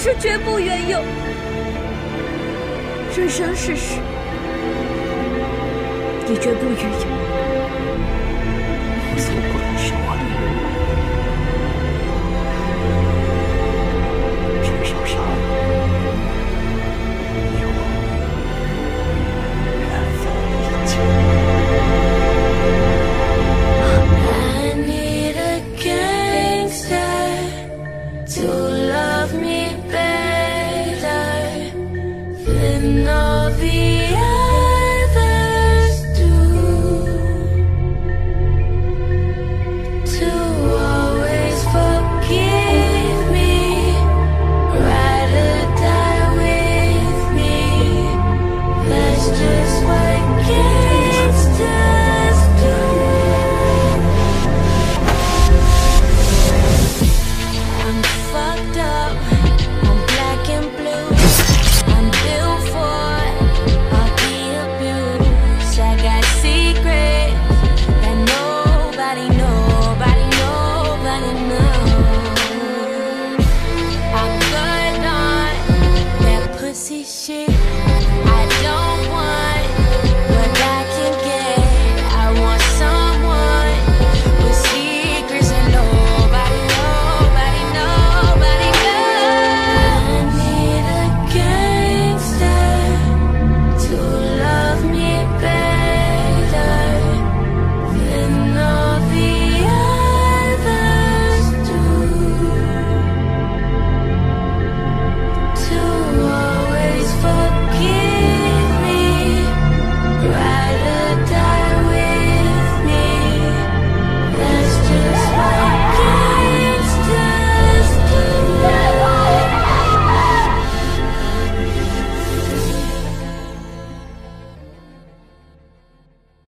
是绝不原有。人生世事，也绝不原有。 我从不敢奢望你，陈少沙，你我缘分已尽。 I need a gangster to love me better than all the others do. To always forgive me, ride or die with me. That's just what gangsters do. I'm fucked up, I'm black and blue. I'm built for all the abuse. I got secrets that nobody knows. I'm good on that pussy shit.